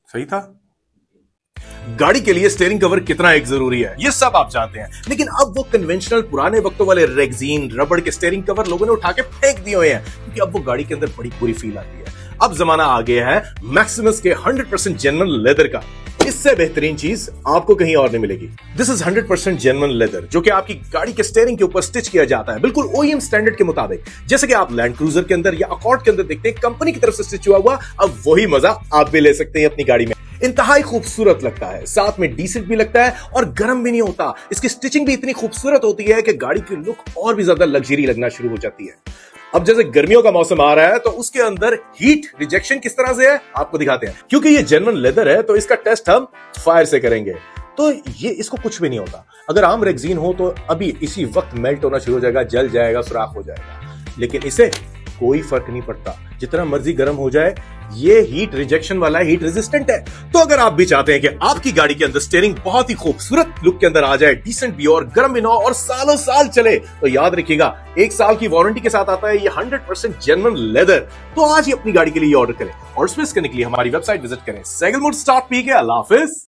सही था। गाड़ी के लिए स्टीयरिंग कवर कितना एक जरूरी है ये सब आप जानते हैं, लेकिन अब वो कन्वेंशनल पुराने वक्तों वाले रेक्सीन रबड़ के स्टीयरिंग कवर लोगों ने उठा के फेंक दिए हुए हैं, क्योंकि अब वो गाड़ी के अंदर बड़ी बुरी फील आती है। अब जमाना आ गया है मैक्सिमस के 100% जेन्युइन लेदर का। इससे बेहतरीन चीज आपको कहीं और नहीं मिलेगी। दिस इज 100% जेन्युइन लेदर, जो कि आपकी गाड़ी के स्टीयरिंग के ऊपर स्टिच किया जाता है, बिल्कुल ओईएम स्टैंडर्ड के मुताबिक, जैसे कि आप लैंड क्रूजर के अंदर या अकॉर्ड के अंदर देखते हैं कंपनी की तरफ से स्टिच हुआ। अब वही मजा आप भी ले सकते हैं अपनी गाड़ी में। इंतहाई खूबसूरत लगता है, साथ में डिसेंट भी लगता है और गर्म भी नहीं होता। इसकी स्टिचिंग भी इतनी खूबसूरत होती है कि गाड़ी की लुक और भी ज्यादा लग्जरी लगना शुरू हो जाती है। अब जैसे गर्मियों का मौसम आ रहा है तो उसके अंदर हीट रिजेक्शन किस तरह से है आपको दिखाते हैं। क्योंकि ये जेन्युइन लेदर है तो इसका टेस्ट हम फायर से करेंगे। तो ये इसको कुछ भी नहीं होता। अगर आम रेक्सीन हो तो अभी इसी वक्त मेल्ट होना शुरू हो जाएगा, जल जाएगा, सुराख हो जाएगा, लेकिन इसे कोई फर्क नहीं पड़ता। जितना मर्जी गर्म हो जाए, ये हीट रिजेक्शन वाला हीट रेजिस्टेंट है। तो अगर आप भी चाहते हैं कि आपकी गाड़ी के अंदर स्टीयरिंग बहुत ही खूबसूरत लुक के अंदर आ जाए, डिसेंट भी और गर्म भी ना हो और सालों साल चले, तो याद रखिएगा 1 साल की वारंटी के साथ आता है ये 100% जेन्युइन लेदर। तो आज ही अपनी गाड़ी के लिए ऑर्डर करें और स्विच करने के लिए हमारी वेबसाइट विजिट करें। Cycle mode stock P K. अल्लाह हाफिज।